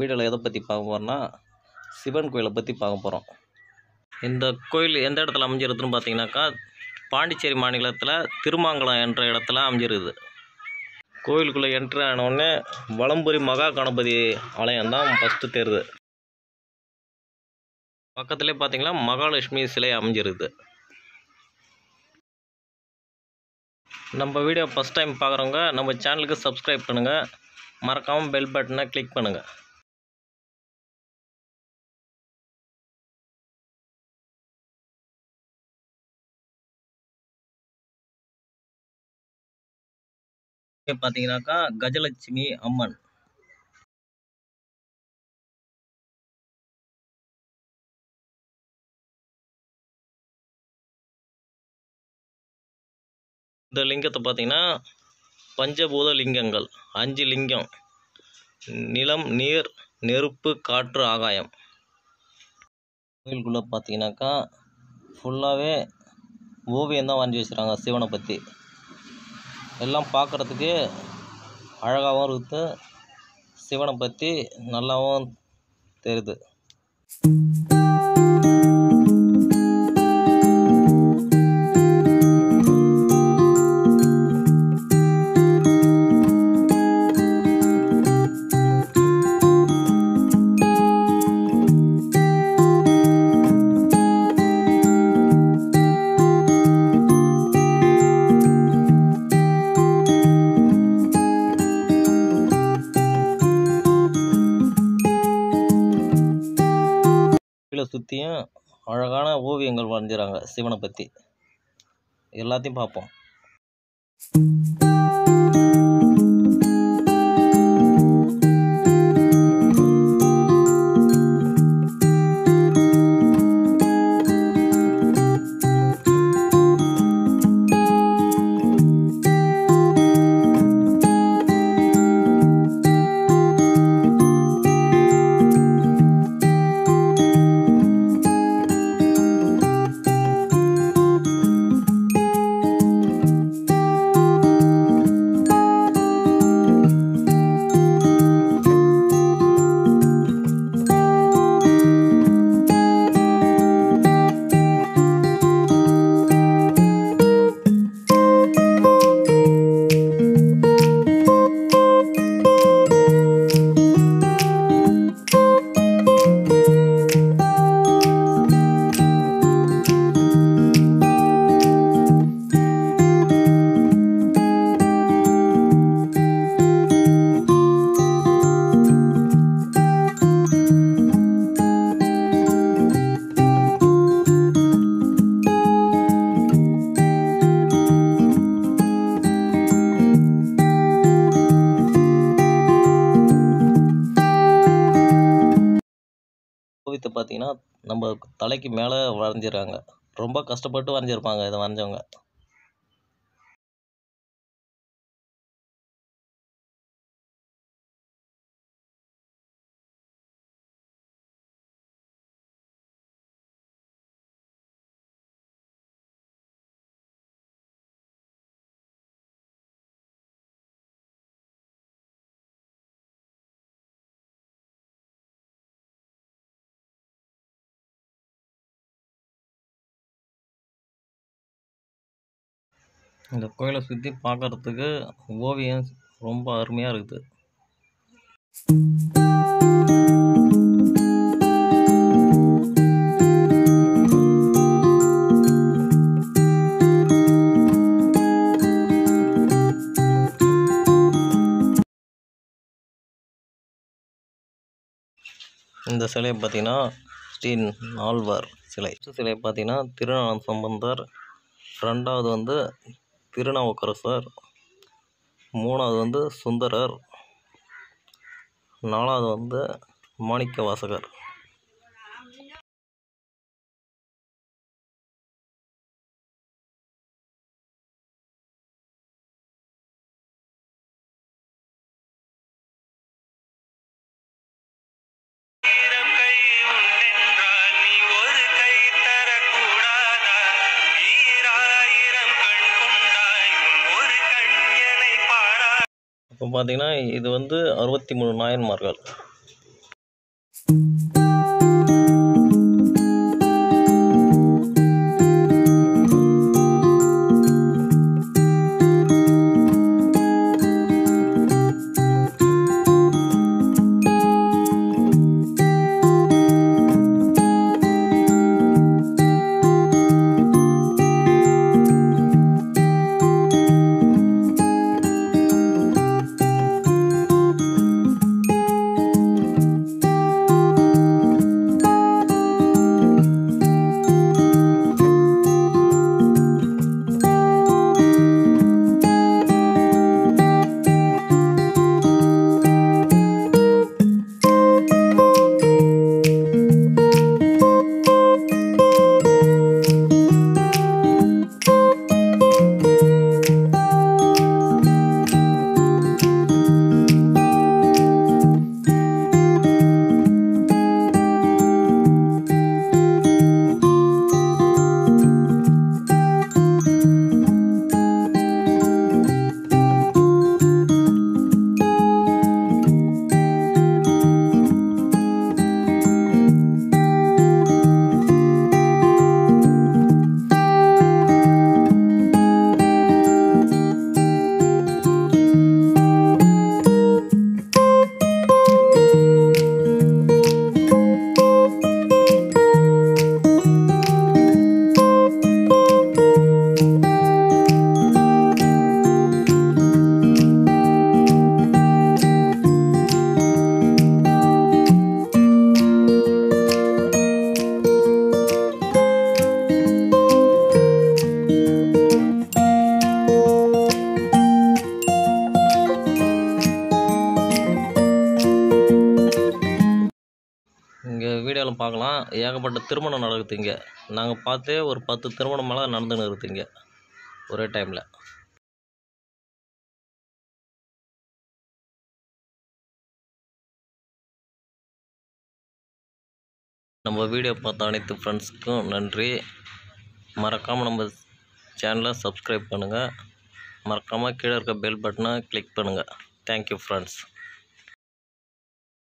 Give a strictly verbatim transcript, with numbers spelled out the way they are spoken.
வீடியோவில் எதை பற்றி பார்க்க போகிறோன்னா சிவன் கோயிலை பற்றி பார்க்க போகிறோம். இந்த கோயில் எந்த இடத்துல அமைஞ்சிருக்குன்னு பார்த்தீங்கன்னாக்கா பாண்டிச்சேரி மாநிலத்தில் திருமாங்கலம் என்ற இடத்துல அமைஞ்சிருக்குது. கோயிலுக்குள்ளே என்ட்ரு ஆனவுடனே வலம்புரி மகா கணபதி ஆலயம் தான் ஃபஸ்ட்டு தெரியுது. பக்கத்துலேயே பார்த்தீங்கன்னா மகாலட்சுமி சிலை அமைஞ்சிருக்குது. நம்ம வீடியோ ஃபஸ்ட் டைம் பார்க்குறவங்க நம்ம சேனலுக்கு சப்ஸ்கிரைப் பண்ணுங்கள், மறக்காமல் பெல் பட்டனை கிளிக் பண்ணுங்கள். இங்கே பார்த்தீங்கன்னாக்கா கஜலட்சுமி அம்மன். இந்த லிங்கத்தை பார்த்தீங்கன்னா பஞ்சபூத லிங்கங்கள், அஞ்சு லிங்கம்: நிலம், நீர், நெருப்பு, காற்று, ஆகாயம். கோயிலுக்குள்ளே பார்த்தீங்கன்னாக்கா ஃபுல்லாகவே ஓவியம் தான் வரைஞ்சி வச்சுருக்காங்க சிவனை பற்றி. எல்லாம் பார்க்குறதுக்கு அழகாகவும் இருக்குது, சிவனை பற்றி நல்லாவும் தெரியுது. சுற்றியும் அழகான ஓவியங்கள் வரைஞ்சிறாங்க சிவனை பற்றி. எல்லாத்தையும் பார்ப்போம். ஓவியத்தை பார்த்தீங்கன்னா நம்ம தலைக்கு மேலே வரைஞ்சிருக்காங்க. ரொம்ப கஷ்டப்பட்டு வரைஞ்சிருப்பாங்க இதை வரைஞ்சவங்க. இந்த கோயிலை சுற்றி பார்க்குறதுக்கு ஓவியம் ரொம்ப அருமையாக இருக்குது. இந்த சிலையை பார்த்தீங்கன்னா ஸ்ரீ நால்வர் சிலை. சிலையை பார்த்தீங்கன்னா திருஞான சம்பந்தர், ரெண்டாவது வந்து திருநாவுக்கரசர், மூணாவது வந்து சுந்தரர், நாலாவது வந்து மாணிக்க வாசகர். இப்போ பார்த்தீங்கன்னா இது வந்து அறுபத்தி மூணு நாயன்மார்கள். பார்க்கலாம். ஏகப்பட்ட திருமணம் நடக்குது இங்கே. நாங்கள் பார்த்தே ஒரு பத்து திருமணம் மேலே நடந்துன்னு இருக்குது இங்கே ஒரே டைமில். நம்ம வீடியோ பார்த்த அனைத்து ஃப்ரெண்ட்ஸுக்கும் நன்றி. மறக்காமல் நம்ம சேனலை சப்ஸ்கிரைப் பண்ணுங்கள். மறக்காமல் கீழே இருக்க பெல் பட்டனை கிளிக் பண்ணுங்கள். Thank you friends.